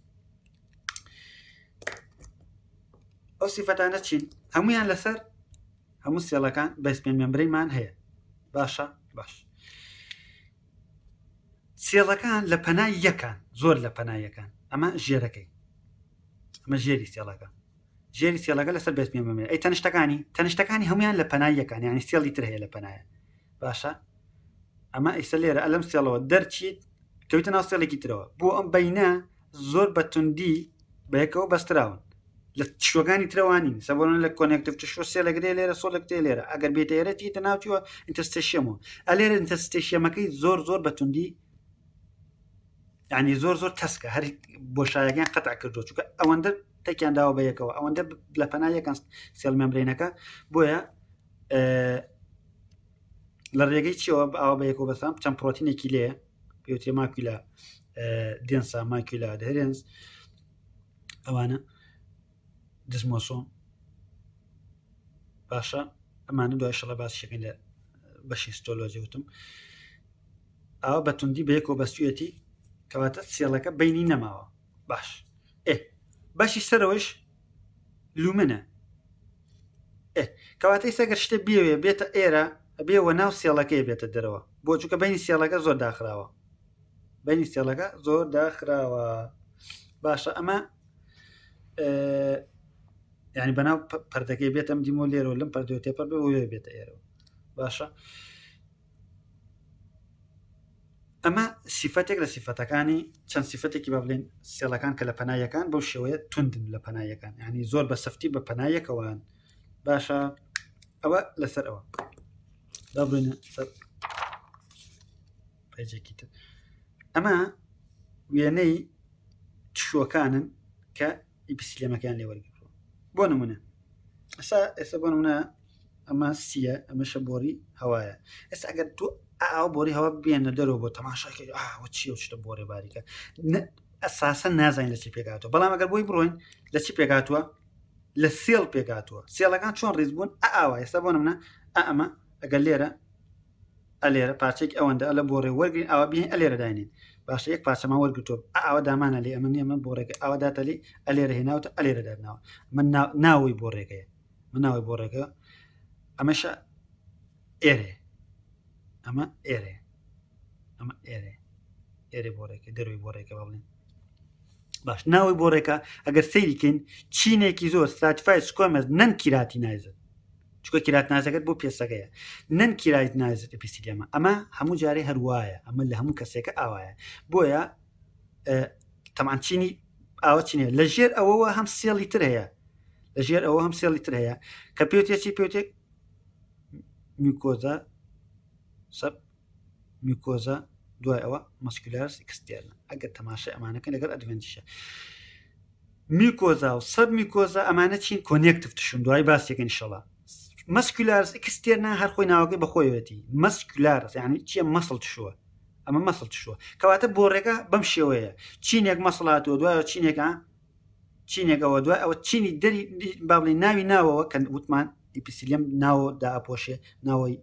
ئەو سیفەتانە چین هەمویان لەسەر هەموو سێڵەکان بەسپێن مێمبرەیمان هەیە باشە باش سێڵەکان لە پەنای یەکان زۆر لە پەنایەکان ئەمە ژێرەکەی ئەمە ژێری سێڵەکە ژێری سێڵەکە لەسەر بەسپێن مێمبرە ئەی تەنیشتەکانی هەمویان لە پەنای یەکان یعنی سێڵی تر هەیە لە پەنایە باشە ئەمە ئیسە لێرە ئەلەم سێڵەوە دەرچیت کەوتە ناو سێڵێکی ترەوە بۆ ئەم بەینە زۆر بەتوندی بەیەکەوە بەستراون لە شوەکانی ترەوانین سەبۆن لە کۆنێکتیڤ شۆ سێلەگرێ لێرە سۆلەکتێ لێرە ئەگەر بێتەیەرەتی تە ناوچووە ئینتەرستێشیەمەوە ئەلێرە ئینتەرستێشیەمەکەی زۆر بەتوندی ینی زۆر تەسکە هەر بۆشایەکان قەتع کردو چونکە ئەوەندە تەکیان داوە بە یەکەوە ئەوەندە لە پەنایەکان سێڵ مێمبرینەکە بۆیە لە ڕێگەی چیەوە ئەوە بە یەکەوە بەسام چەند پرۆتینێکی لێ پێوتێ ماکولا دێنسا ماکولا دەرێنس ئەوانە دزمۆسۆم باشە ئەمانە دوای شەڵە باس شەکەین لە بەشی ستۆلۆجی وتم ئەوە بەتوندی بەیەک و بەستوێتی کەواتە سێڵەکە بینی نەماوە باش باشی سەرەوەش لومنە کەواتەی سەگەر شتە بێوێ بێتە ئێرە بێوە ناو سێڵەکەی بێتە دەرەوە بۆ چووکە بینی سێڵەکە زۆر داخراوە بینی سێڵەکە زۆر داخراوە باشە ئەمە یعنی بەناو پەردەکەی بێتم دیمۆ لێرەوە لەم پەردەوە تێپەر بێ بێتە ئێرەوە باشە ئەمە سیفەتێک لە سیفەتەکانی چەند سیفەتێکی با بڵێن سێڵەکان کە لە پەنایەکان بەو شێوەیە توندن لە پەنایەکان ینی زۆر بە سەفتی بە پەنایەکەوەن باشە ئەوە لەسەر ئەوە دابڕێنە سەر پێجێکی تر ئەمە وێنەی تشوەکانن کە ئیپسیلێمەکان لێ وەرگرتووە بۆ نمونە ئێستا بۆ نمونە ئەمە سیە ئەمەشە بۆری هەوایە ئێستا ئەگەر تو ئاو بۆری هەوا بێنە دەرەوە بۆ تەماشاکە چی و شتە بۆرێ باریکە ئەساسە نازانین لە چی پێکاتەوە بەڵام ئەگەر بۆی بڕۆین لە چی پێکاتووە لە سێڵ پێکاتووە سێڵەکان چۆن ڕیز بوون ئاوا ئێستا بۆ نمونە ئەمە ئەگەر لێرە ئەلێرە پارچێکی ئەوەندە لە بۆڕێ وەرگین ئەوە بین ئەلێرە داینین باشە یەک پارچەمان وەرگتۆ ئاوە دامانە لێ ئەمە نیە من بۆڕێکە ئەوە داتەلی ئەلێرە هێناوتە ئەلێرە دادناوە من ناوی بۆ ڕێگەیە من ناوی بۆ ڕێگە ئەمەشە ئێرێ ئەمە ئێرێ ئەمە ئێرێ بۆ ڕێکە دەروی بۆ ڕێکە بڵێن باش ناوی بۆ ڕێکە ئەگەر سەیریکەین چینێکی زۆر ساتیفای سکۆمەز نەن کیراتی نایزت چکە کیرات نازەکەت بۆ پێسەکەیە نەن کیرایت نایزت ئەپیسیلێمە ئەمە هەموو جارێ هەروایە ئەمە لە هەموو کەسێکە ئاوایە بۆیە تەمان چینی ئاوە چینێ لە ژێر ئەوەوە هەم سێڵی تر هەیە لە ژێر ئەوە هەم سێڵی تر هەیە کە پێوتێکی پێوتێک میکۆزا سەب میکۆزا دوای ئەوە مەسکولارس ئەکستێرنە ئەگەر تەماشای ئەمانەکە لەگەڵ ئەدڤنتیشە میکۆزا و سەب میکۆزا ئەمانە چین کۆنێکتفتشون دوای باسیەکەن ئینشەڵا مەسکولارس ئەکستێرنە هەر خۆی ناوەکەی بەخۆیەتی مەسکولارس یعنی چیە مەسڵ تشووە ئەمە مەسڵ تشووە کەواتە بۆ ڕێگە بەم شێوەیە چینێک مەسڵاتەوە دوایەوە چینێکە چینێکەوە دوای ئەوە چینی دەری با بڵێن ناوی ناوەوە کە وتمان ئیپیسیلێم ناوە داپۆشێ ناوەی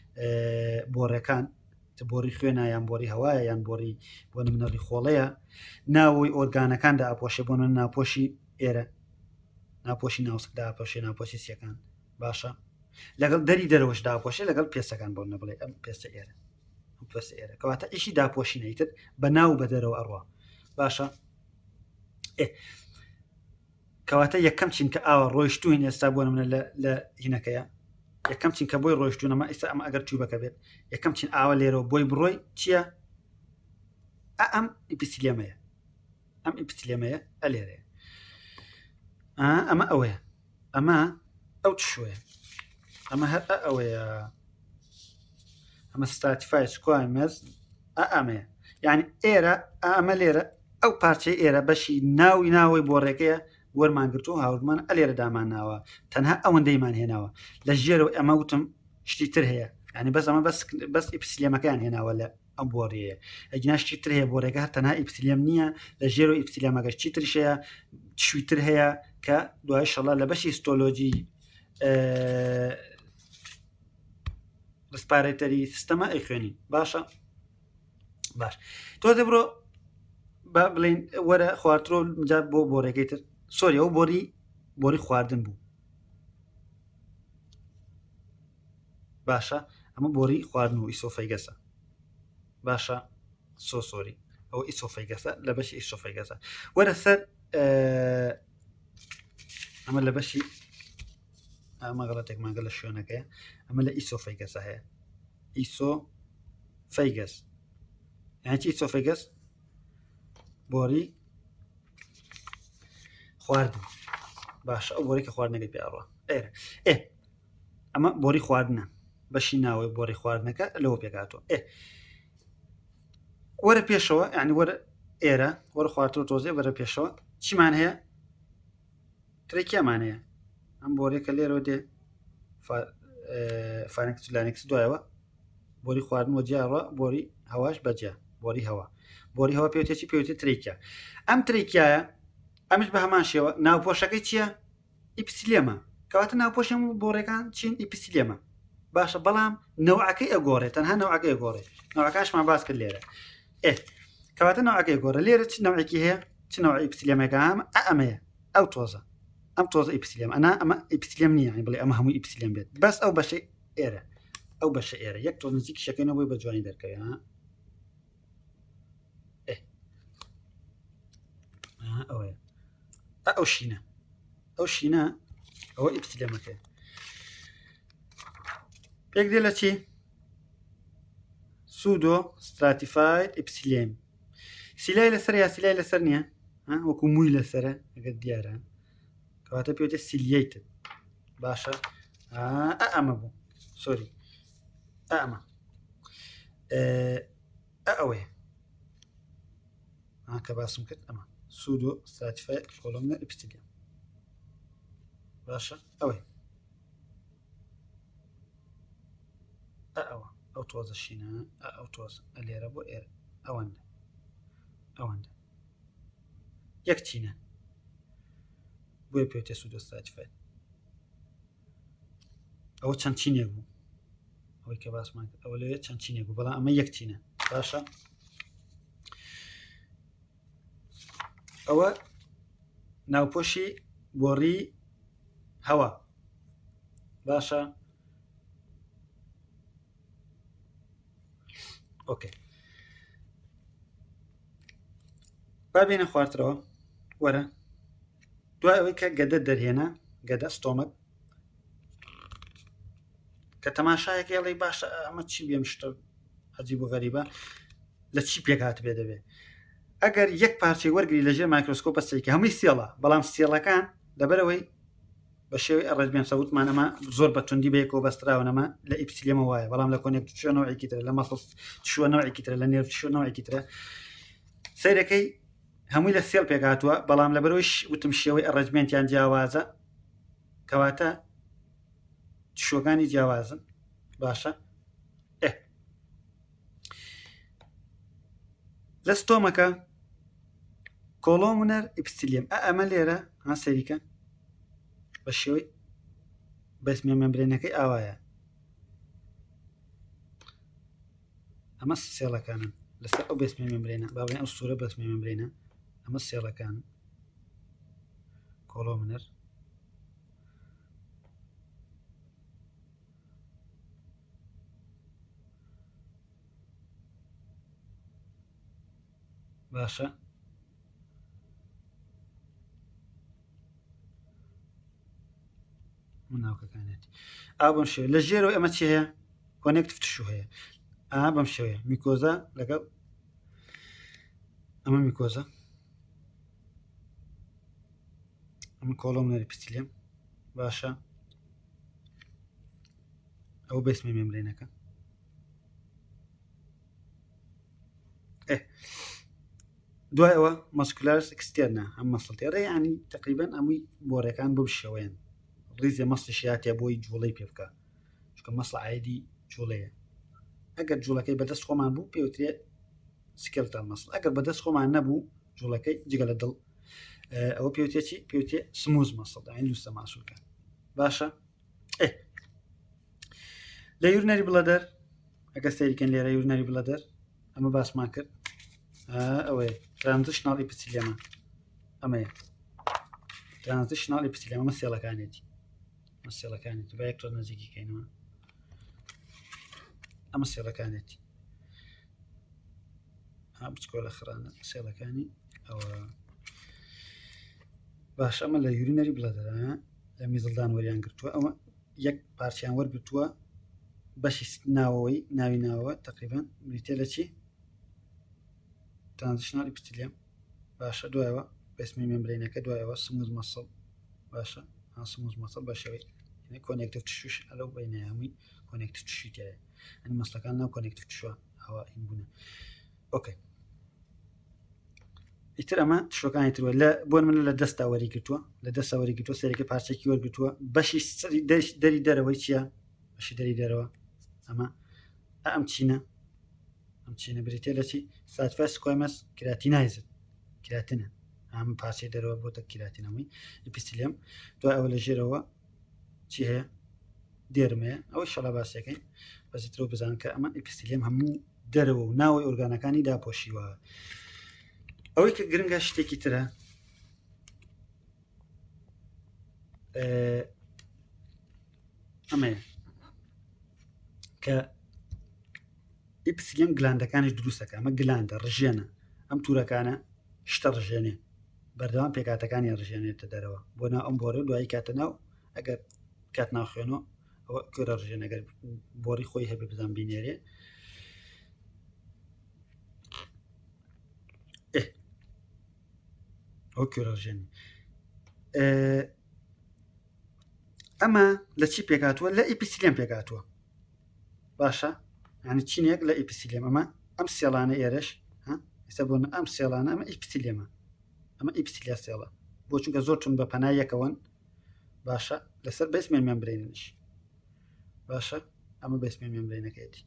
بۆڕەکان بۆری خوێنە یان بۆری هەوایە یان بۆری بۆ نمونەڕی خۆڵەیە ناوەی ئۆرگانەکاندا ئاپۆشێ بۆ ناپۆشی ئێرە ناپۆشی ناوسکدا ئاپۆشێ ناپۆشی سیەکان باشە لەگەڵ دەری دەرەوەش داپۆشێ لەگەڵ پێسەکان بۆ نەبڵێ ئەم پێسە ئێرە پێسە ئێرە کەواتە ئیشی داپۆشی نەیتر بە ناو بە دەرەوە ئەڕوا باشە کەواتە یەکەم چین کە ئاوە ڕۆیشتوین ئێستا بۆ نمونە لە هینەکەیە یەکەم چین کە بۆی ڕۆیشتونەمە ئێستا ئەمە ئەگەر چوبەکە بێت یەکەم چین ئاوە لێرەوە بۆی بڕۆی چییە ئەم ئیپیسیلێمەیە ئەم ئیپیسیلێمەیە ئەلێرەیە ئەمە ئەوەیە ئەمە ئەو شوێ ئەمە هەر ئەوەیە ئەمە ستاتیفای سکوایمەز ئەمەیە یعنی ئێرە ئەمە لێرە ئەو پارچەی ئێرە بەشی ناوی بۆ ڕێگەیە وەرمانگرتو هاوردمان ئەلێرە دامانناوە تەنها ئەوەندەیمان هێناوە لە ژێرەوە ئەمە وتم شتی تر هەیە ینی بەس ئەمە بەس ئیپسیلێمەکان هێناوە لە ئەم بۆڕەیە ئەگیناشتی تر هەیە بۆ ڕێگە هەر تەنها ئیپسیلێم نییە لە ژێر و ئیپسیلێمەگەش چی ترشەیە شوویتر هەیە کە دوای شەڵا لە بەشی هیستۆلۆجی ڕسپارێتەری سیستەمە ئەی خوێنین باشە باش تۆ دەبڕۆ بە بڵین وەرە خواردرۆ جا بۆ ڕێگەی تر سۆری ئەو بۆری خواردن بوو باشە ئەمە بۆری خواردن و ئیسۆفەیگەسە باشە سۆری ئەو ئیسۆفەیگەسە لە بەشی ئیسۆفەیگەسە وەرە سەر ئەمە لە بەشی ئەمە غەڵەتێکمانگە لە شوێنەکەیە ئەمە لە ئیسۆفەیگەسە هەیە ئیسۆفەیگەس یعنی چی ئیسۆفەیگەس بۆری خواردن باشە ئەو بۆری کە خواردنەکەی پێڕوە ئێرە ئەمە بۆری خواردنە بەشی ناوەی بۆری خواردنەکە لەوە پێکاتەوە وەرە پێشەوە یعنی وەرە ئێرە وەرە خواردەوە تۆزێ وەرە پێشەوە چیمان هەیە ترێکیامان هەیە ئەم بۆرێکە لێرەوە دێ فانکس لانکس دوایەوە بۆری خواردن وەجیاڕە بۆری هەواش بەجیا بۆری هەوا پێوتێکی پێوتێت ترێکیا ئەم ترێکیایە ئەمش بە هەمان شێوە ناوپۆشەکەی چییە ئیپسیلێمە کەواتە ناوپۆشم بۆڕێکان چین ئیپسیلێمە باشە بەڵام نەوعەکەی ئەگۆڕێت تەنها نەوعەکەی گۆڕێت نەوعەکەشمان باس کرد لێرە کەواتە نەوعەکەی گۆڕە لێرە چ نەوعێکی هەیە چ نەوعی ئیپسیلێمەکە ئەمەیە ئەو تۆزە ئەم تۆزە ئیپسیلێم ئەمە ئیپسیلێم نییە بڵێ ئەمە هەمووی ئیپسیلێم بێت بەس ئەو بەشەی ئێرە ئەو بەشە ئێرە یەک تۆ نزیکی شەکەینەوە بۆی بە جوانی دەرکەوێت ئەوەیە ئەو شینە ئەوە ئیپسیلێمەکە پێک دێ لە چی سودۆ ستراتیفاید ئیپسیلێم سیلای لەسەر یا سیلای لەسەر نییە وەکو مووی لەسرە ئەگەر دیارە کەواتە پێوتە سیلیەیتت باشە ئەمە بوو سۆری ئەمە ئەوەیە کە باسم کرد ئەمە سودۆ ستراتیفاید کۆلۆمنە ئیپسیلێم باشە ئەوەی ئەو تۆزە شینە ئەو تۆز لێرە بۆ ئێرە ئەوەندە یەک چینە بۆیە پێوتێ سودۆ ستراتیفاید ئەوە چەند چینێک بوو ئەوەی کە باسمان کرد ئەوە لەوێ چەند چینێک بوو بەڵام ئەمە یەک چینە باشە ئەوە ناوپۆشی گۆڕی هەوا باشە ئۆکێ با بێنە خواردنەوە وەرە دوای ئەوەی کە گەدە دەرهێنا گەدە ستۆمەک کە تەماشایەک هێڵی باشە ئەمە چی بێم شتە عەجیب و غەریبە لە چی پێک هات بێ دەبێ ئەگەر یەک پارچەی وەرگری لەژێر مایکرۆسکۆپ بەستێکی هەمووی سێڵە بەڵام سێڵەکان لەبەرەوەی بە شێوەی ئەڕێژبێن سەوتمان ئەمە زۆر بە توندی بەیەکەوە بەستراونەمە لە ئیپسیلێمە وایە بەڵام لە کۆنێک شوێنەوەیکی ترە لە مەسڵ شوێنەوەیکی ترە لە نێرف شوێنەوەیکی ترە سەیرەکەی هەمووی لە سێڵ پێک هاتووە بەڵام لەبەرەوەی وتم شێوەی ئەڕێژمێنتیان جیاوازە کەواتە شوەکانی جیاوازن باشە لە ستۆمەکە کۆلۆمنەر ئیپسیلێم ئەمە لێرە سەریکە بە شێوەی بەسمێ مەمبرێنەکەی ئاوایە ئەمە سێڵەکانن لەسەر ئەو بەسمێ مەمبرێنە باڵێن ئەو سوورە بەسمێ مەمبرێنە ئەمە سێڵەکان کۆلۆمنەر باشە مناوکەکانێت بەم شێوە لە ژێرەوە ئەمە چی هەیە کۆنێکتیڤ تشو هەیە بەم شێوەیە میکۆزا لەگەڵ ئەمە میکۆزا ئەمە کۆلۆمنەر ئیپسیلێم باشە ئەو بەسمێ مێمبرێنەکە دوای ئەوە ماسکولارس ئەکستێرنا ئەم مەسڵتێڕێ ینی تقریبان ئەمووی بۆڕەکان بۆ شێوەیەن ڕیزێ مەسڵی شیاتێ بۆی جوڵەی پێ بکە چکە مەسڵ عایدی جوڵەیە ئەگەر جوڵەکەی بەدەست خۆمان بوو پێوترێت سکلتان مەسڵ ئەگەر بەدەست خۆمان نەبوو جوڵەکەی جگە لە دڵ ئەوە پێوتێکی پێوتێ سموز مەسڵ دووسە ماسوولکە باشە لە یورنەری بڵەدەر ئەگە سەیریکەن لێرە یورنەری بڵەدەر ئەمە باسمان کرد ئەوەیە ترانزیشنال ئیپسیلێمە ئەمەیە ترانزیشنال ئیپسیلێمە ئەمە سێڵەکانێتی سێڵەکانێتی با یەک تۆ نزیکی کەینەوە ئەمە سێڵەکانێتی بچکۆ لە خرانە سێڵەکانی ئەوە باش ئەمە لە یورینەری بڵەدەرە لە میزڵدان وەریان گرتووە ئەمە یەک پارچیان وەرگرتووە بەشی ناوەوەی ناوی ناوە تقریبان بریتێ لە چی ترانزیشنال ئیپسیلێم باشە دوایەوە بەسمی مێمبرێنەکە دوایەوە سموز مەسڵ باشە سموز مەسڵ بە شێوەی کۆنێکتیڤ تشوش ئەلەو بینە هەمووی کۆنێکتیڤ تشوی تایە ئەنی مەسڵەکان ناو کۆنێکتیڤ تشوە ئەوە این بوونە ئۆکەی ئیتر ئەمە تشوەکانی تروە لە بۆن من لە دەستا وەریگرتووە لە دەستا وەریگرتووە سەرێکی پارچێکی وەرگرتووە بەشی دەری دەرەوەی چییە بەشی دەری دەرەوە ئەمە ئەم چینە ئەم چینە بریتێ لە چی ساتفاس کۆیمەس کراتینایزت کراتینە ئەم پارچەی دەرەوە بۆتە کراتینەوەی ئیپسیلێم دوای ئەوە لە ژێرەوە چی هەیە دێرمەیە ئەوە شەڵا باسیەکەین بەزیترەوە بزان کە ئەمە ئیپیسیلێم هەموو دەرەوە و ناوی ئۆرگانەکانی داپۆشیوە. ئەوەی کە گرنگە شتێکی ترە ئەمەیە کە ئیپسیلێم گلاندەکانی دروستەکە ئەمە گلاندە ڕژێنە ئەم تورەکانە شتە ڕژێنێ بەردەوام پێکاتەکانی ڕژێنێتە دەرەوە بۆ ناو ئەم بۆرە دوایی کاتە ناو ئەگەر کات ناوخێنەوە ئەوە کۆرە ڕژێن ئەگەر بۆری خۆی هەبێ بزان بینێرێ ئەو کۆرە ڕژێنی ئەمە لە چی پێکاتوە لە ئیپیسیلێم پێکاتوە باشە ینی چینێک لە ئیپیسیلێم ئەمە ئەم سێڵانە ئێرەش ئێستا بۆن ئەم سێڵانە ئەمە ئیپسیلێمە ئەمە ئیپسیلیا سێڵە بۆ چونکە زۆر چون بە پەنایەکەون باشە لەسەر بەسمێن مێمبرێنش باشە ئەمە بەسمێن مێمبرێنەکەیەتی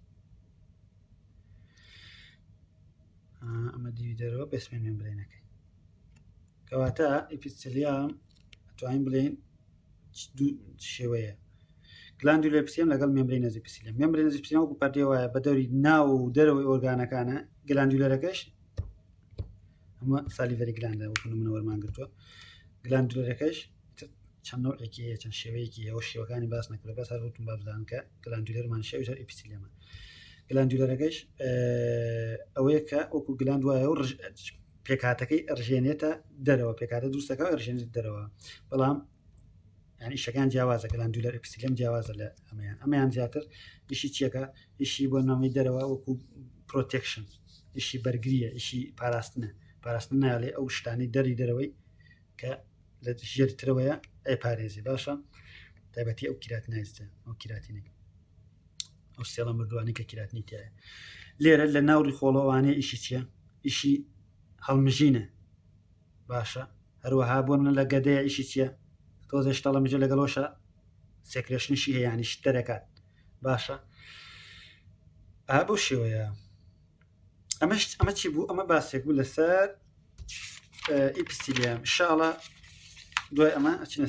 ئەمە دیوی دەرەوە بەسمێن مێمبرێنەکەی کەواتە ئیپسیلیام توانین بڵێن شێوەیە گلاندولار ئپسیلێم لەگەڵ مێمبرێن ئپسیلێم مێمبرێن ئپسیلێم وەکو پەردەی وایە بە دەوری ناو و دەرەوەی ئۆرگانەکانە گلاندولارەکەش ئەمە سالیڤەری گلاندە وەکو نمونە وەرمان گرتووە گلاندولارەکەش چەند نوعێکی هەیە چەند شێوەیەکی ئەوە شێوەکانی باس نەکرێت بەس هەروتون بابزان کە گلاندولارمان شێوی ئپسیلێمە گلاندولارەکەش ئەوەیە کە وەکو گلاند وایە و پێکاتەکەی ڕژێنێتە دەرەوە پێکاتە دروستەکە ڕژێنێت دەرەوە بەڵام ینی شەکان جیاوازە گلاندولار ئپسیلێم جیاوازە لە ئەمەیان زیاتر ئیشی چیەکە ئیشی بۆ نامی دەرەوە وەکو پرۆتێکشن ئیشی بەرگریە ئیشی پاراستن ناڵێ ئەو شتانی دەری دەرەوەی کە لە ژێری ترەوەیە ئەی پارێزی باشە تایبەتی ئەو کیرات نایزە ئەو کیراتینێک ئەو سێڵە مردووانی کە کیراتنی تایە لێرە لە ناوڕی خۆڵەوانەیە ئیشی چییە ئیشی هەڵمژینە باشە هەروەها بۆن لە گەدەیە ئیشی چییە تۆزە شتەڵە مژە لەگەڵۆشە سێکرێشنیشی هەیە ینی شتەرەکات باشە بەو شێوەیە ئەمە چی بوو ئەمە باسێک بوو لەسەر ئیپسیلێم شاڵە دوای ئەمە ئەچینە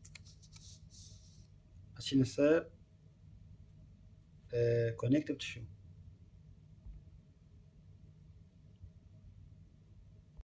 سەر کۆنێکتیڤ تشو